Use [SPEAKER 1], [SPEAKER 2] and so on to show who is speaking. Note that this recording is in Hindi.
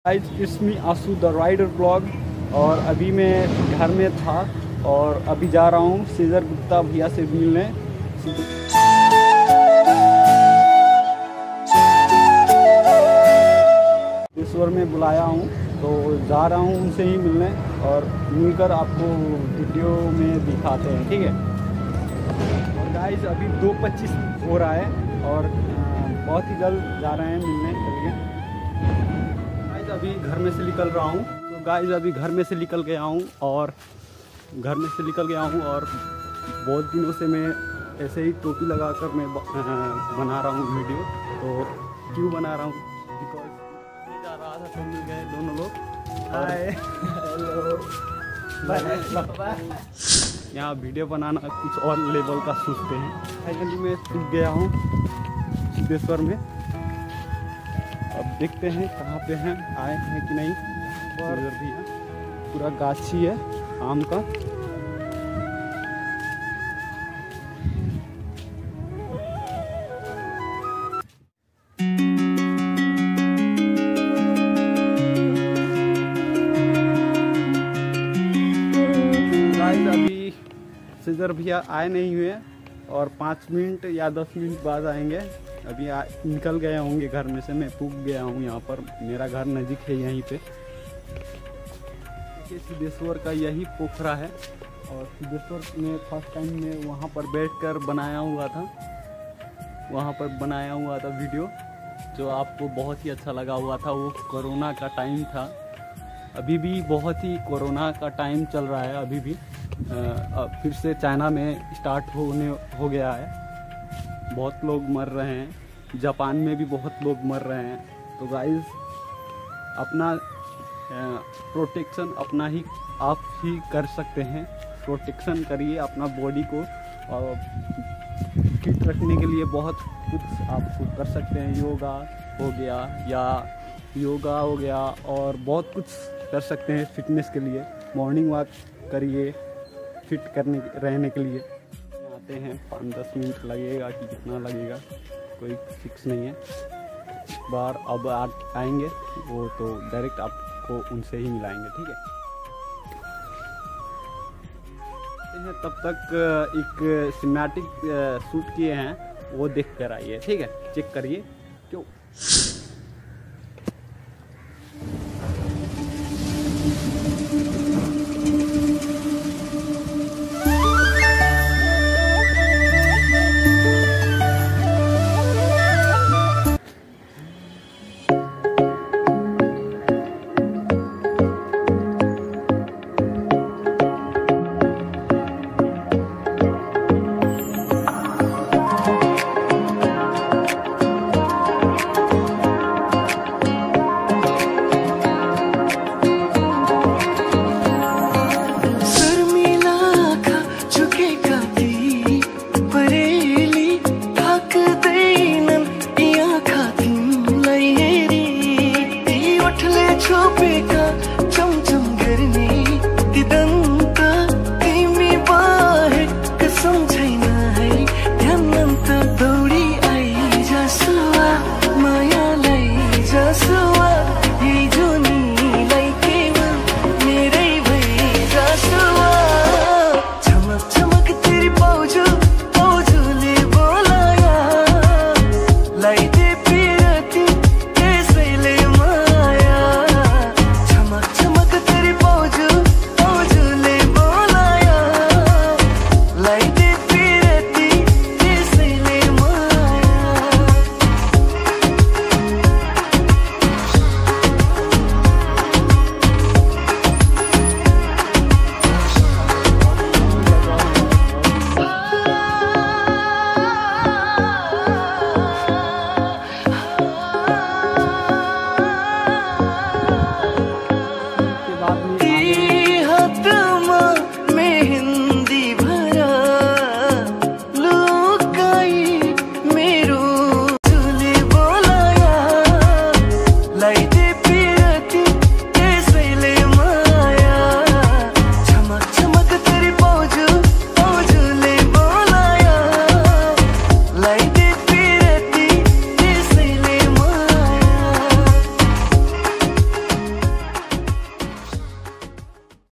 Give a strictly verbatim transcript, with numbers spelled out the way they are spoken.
[SPEAKER 1] Guys it's me Aasu the rider blog. और अभी मैं घर में था और अभी जा रहा हूँ सीजर गुप्ता भैया से मिलने। ईश्वर में बुलाया हूँ तो जा रहा हूँ उनसे ही मिलने और मिलकर आपको वीडियो में दिखाते हैं, ठीक है। और गाइस अभी दो पच्चीस हो रहा है और बहुत ही जल्द जा रहे हैं मिलने के लिए। गाइस अभी घर में से निकल रहा हूँ तो गाइस अभी घर में से निकल गया हूँ और घर में से निकल गया हूँ और बहुत दिनों से मैं ऐसे ही टोपी लगाकर मैं बना रहा हूँ वीडियो। तो क्यों बना रहा हूँ, बिकॉज मैं जा रहा था तो मिल गए दोनों लोग। हाय हेलो यहाँ वीडियो बनाना कुछ और लेवल का सोचते हैं। फाइनली मैं सीख गया हूँ सिद्धेश्वर में। अब देखते हैं कहाँ पे हैं, आए हैं कि नहीं। और भी है, पूरा गाछी है आम का। गाइस अभी सीजर भैया आए नहीं हुए और पाँच मिनट या दस मिनट बाद आएंगे। अभी आ, निकल गए होंगे घर में से। मैं पूग गया हूँ यहाँ पर, मेरा घर नज़दीक है यहीं पे। सिद्धेश्वर का यही पोखरा है और सिद्धेश्वर में फर्स्ट टाइम मैं वहाँ पर बैठकर बनाया हुआ था वहाँ पर बनाया हुआ था वीडियो, जो आपको बहुत ही अच्छा लगा हुआ था। वो कोरोना का टाइम था, अभी भी बहुत ही कोरोना का टाइम चल रहा है। अभी भी आ, फिर से चाइना में स्टार्ट होने हो गया है, बहुत लोग मर रहे हैं। जापान में भी बहुत लोग मर रहे हैं। तो गाइस अपना प्रोटेक्शन अपना ही आप ही कर सकते हैं। प्रोटेक्शन करिए अपना बॉडी को और फिट रखने के लिए बहुत कुछ आप कर सकते हैं। योगा हो गया या योगा हो गया और बहुत कुछ कर सकते हैं फिटनेस के लिए। मॉर्निंग वॉक करिए फिट करने रहने के लिए। आते हैं पाँच दस मिनट लगेगा कि कितना लगेगा कोई फिक्स नहीं है। बार अब आ, आएंगे वो तो डायरेक्ट आपको उनसे ही मिलाएंगे, ठीक है। तब तक एक सिनेमैटिक शूट किए हैं वो देख कर आइए, ठीक है। चेक करिए क्यों।
[SPEAKER 2] छोपे का